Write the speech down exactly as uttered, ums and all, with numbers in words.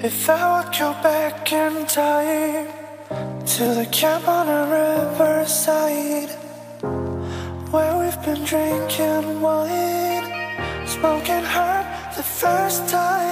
If I would go back in time to the camp on a riverside, where we've been drinking wine, smoking herb the first time.